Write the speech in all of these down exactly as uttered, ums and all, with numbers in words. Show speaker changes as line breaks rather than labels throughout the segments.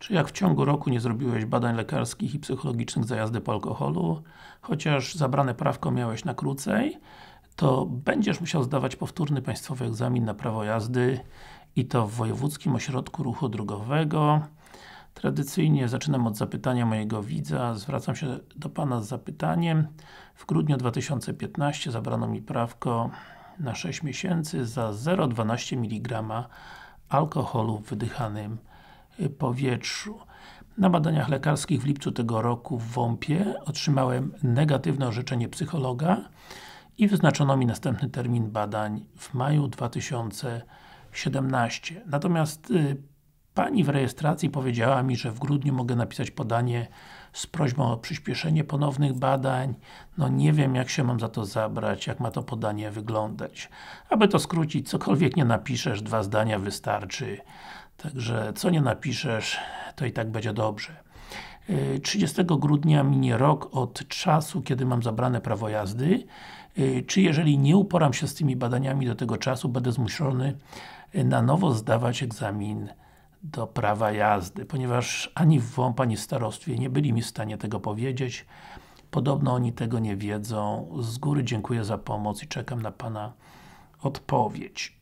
Czy jak w ciągu roku nie zrobiłeś badań lekarskich i psychologicznych za jazdę po alkoholu, chociaż zabrane prawko miałeś na krócej, to będziesz musiał zdawać powtórny państwowy egzamin na prawo jazdy i to w Wojewódzkim Ośrodku Ruchu Drogowego. Tradycyjnie zaczynam od zapytania mojego widza. Zwracam się do Pana z zapytaniem. W grudniu dwa tysiące piętnastego zabrano mi prawko na sześć miesięcy za zero przecinek dwanaście miligrama alkoholu w wydychanym powietrzu. Na badaniach lekarskich w lipcu tego roku w WOMP-ie otrzymałem negatywne orzeczenie psychologa i wyznaczono mi następny termin badań w maju dwa tysiące siedemnastego. Natomiast y, Pani w rejestracji powiedziała mi, że w grudniu mogę napisać podanie z prośbą o przyspieszenie ponownych badań. No nie wiem, jak się mam za to zabrać, jak ma to podanie wyglądać. Aby to skrócić, cokolwiek nie napiszesz, dwa zdania wystarczy. Także co nie napiszesz, to i tak będzie dobrze. trzydziestego grudnia minie rok od czasu, kiedy mam zabrane prawo jazdy. Czy jeżeli nie uporam się z tymi badaniami do tego czasu, będę zmuszony na nowo zdawać egzamin do prawa jazdy, ponieważ ani w WOMP, ani w starostwie nie byli mi w stanie tego powiedzieć. Podobno oni tego nie wiedzą. Z góry dziękuję za pomoc i czekam na Pana odpowiedź.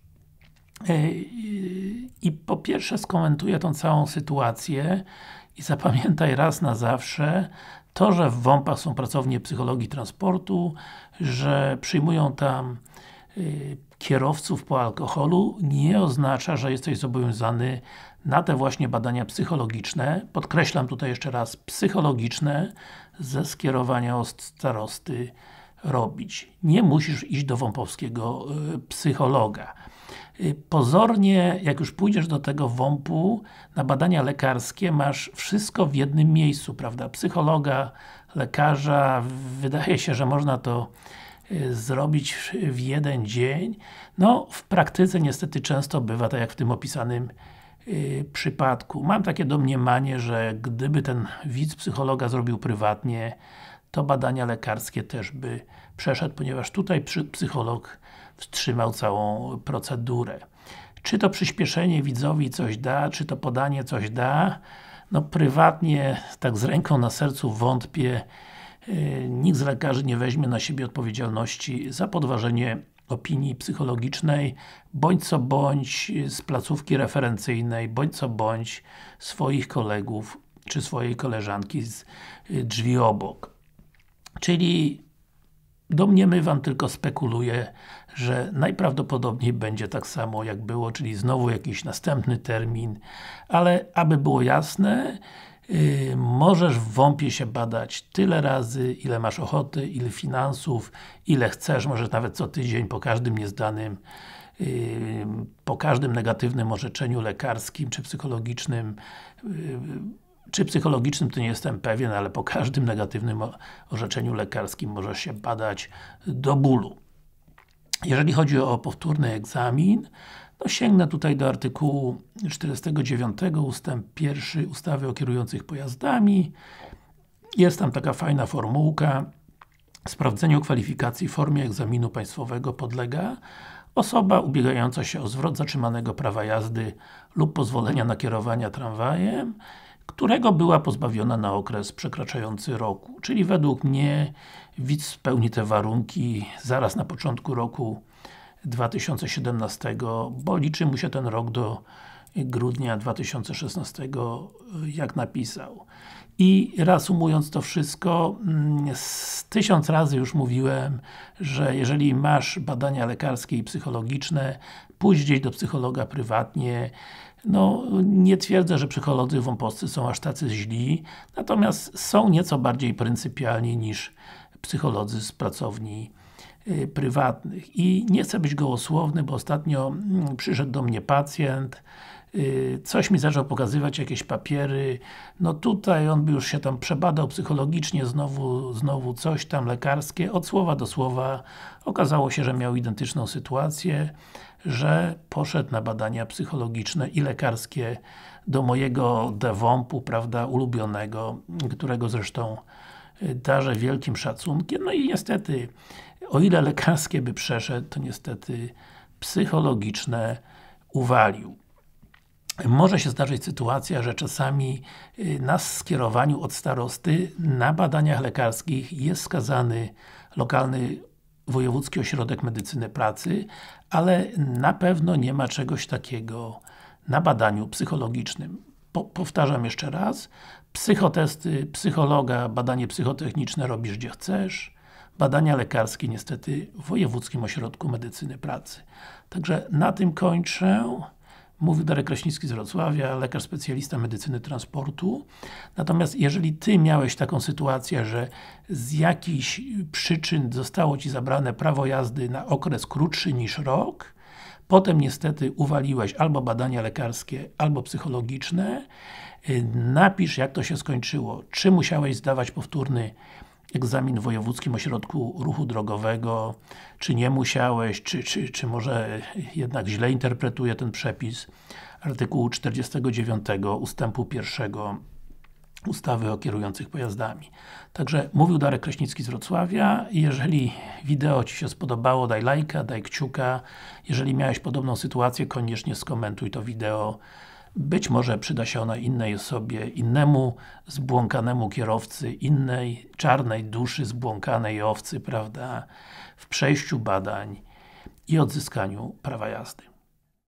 I po pierwsze skomentuję tą całą sytuację i zapamiętaj raz na zawsze, to, że w WOMP-ach są pracownie psychologii transportu, że przyjmują tam y, kierowców po alkoholu, nie oznacza, że jesteś zobowiązany na te właśnie badania psychologiczne, podkreślam tutaj jeszcze raz, psychologiczne, ze skierowania od starosty robić. Nie musisz iść do WOMP-owskiego y, psychologa. Pozornie, jak już pójdziesz do tego WOMP-u na badania lekarskie, masz wszystko w jednym miejscu, prawda? Psychologa, lekarza, wydaje się, że można to y, zrobić w, w jeden dzień. No, w praktyce niestety często bywa tak jak w tym opisanym y, przypadku. Mam takie domniemanie, że gdyby ten widz psychologa zrobił prywatnie, to badania lekarskie też by przeszedł, ponieważ tutaj przy, psycholog wstrzymał całą procedurę. Czy to przyspieszenie widzowi coś da, czy to podanie coś da? No prywatnie, tak z ręką na sercu wątpię. Yy, nikt z lekarzy nie weźmie na siebie odpowiedzialności za podważenie opinii psychologicznej, bądź co bądź z placówki referencyjnej, bądź co bądź swoich kolegów, czy swojej koleżanki z yy, drzwi obok. Czyli domniemywam, tylko spekuluję, że najprawdopodobniej będzie tak samo jak było, czyli znowu jakiś następny termin, ale aby było jasne, yy, możesz w WOMP-ie się badać tyle razy, ile masz ochoty, ile finansów, ile chcesz, możesz nawet co tydzień po każdym niezdanym, yy, po każdym negatywnym orzeczeniu lekarskim czy psychologicznym, yy, czy psychologicznym to nie jestem pewien, ale po każdym negatywnym orzeczeniu lekarskim możesz się badać do bólu. Jeżeli chodzi o powtórny egzamin, no sięgnę tutaj do artykułu czterdziestego dziewiątego ustęp pierwszy ustawy o kierujących pojazdami. Jest tam taka fajna formułka. Sprawdzeniu kwalifikacji w formie egzaminu państwowego podlega osoba ubiegająca się o zwrot zatrzymanego prawa jazdy lub pozwolenia na kierowania tramwajem, którego była pozbawiona na okres przekraczający roku. Czyli według mnie widz spełni te warunki zaraz na początku roku dwa tysiące siedemnastego, bo liczy mu się ten rok do grudnia dwa tysiące szesnastego, jak napisał. I reasumując to wszystko, z tysiąc razy już mówiłem, że jeżeli masz badania lekarskie i psychologiczne, pójdź gdzieś do psychologa prywatnie. No, nie twierdzę, że psycholodzy wąposcy są aż tacy źli, natomiast są nieco bardziej pryncypialni niż psycholodzy z pracowni y, prywatnych. I nie chcę być gołosłowny, bo ostatnio y, przyszedł do mnie pacjent, y, coś mi zaczął pokazywać, jakieś papiery, no tutaj on by już się tam przebadał psychologicznie, znowu, znowu coś tam lekarskie, od słowa do słowa okazało się, że miał identyczną sytuację, że poszedł na badania psychologiczne i lekarskie do mojego D WOMP-u, prawda, ulubionego, którego zresztą darzę wielkim szacunkiem. No i niestety, o ile lekarskie by przeszedł, to niestety psychologiczne uwalił. może się zdarzyć sytuacja, że czasami na skierowaniu od starosty na badaniach lekarskich jest skazany lokalny Wojewódzki Ośrodek Medycyny Pracy, ale na pewno nie ma czegoś takiego na badaniu psychologicznym. Po, powtarzam jeszcze raz, psychotesty, psychologa, badanie psychotechniczne robisz gdzie chcesz, badania lekarskie niestety w Wojewódzkim Ośrodku Medycyny Pracy. Także na tym kończę. Mówił Darek Kraśnicki z Wrocławia, lekarz specjalista medycyny transportu. Natomiast jeżeli Ty miałeś taką sytuację, że z jakichś przyczyn zostało Ci zabrane prawo jazdy na okres krótszy niż rok, potem niestety uwaliłeś albo badania lekarskie, albo psychologiczne, napisz jak to się skończyło. Czy musiałeś zdawać powtórny egzamin w Wojewódzkim Ośrodku Ruchu Drogowego, czy nie musiałeś, czy, czy, czy może jednak źle interpretuję ten przepis artykułu czterdziestego dziewiątego ustępu pierwszego ustawy o kierujących pojazdami. Także mówił Darek Kraśnicki z Wrocławia. Jeżeli wideo Ci się spodobało, daj lajka, daj kciuka. Jeżeli miałeś podobną sytuację, koniecznie skomentuj to wideo. Być może przyda się ona innej osobie, innemu zbłąkanemu kierowcy, innej czarnej duszy zbłąkanej owcy, prawda, w przejściu badań i odzyskaniu prawa jazdy.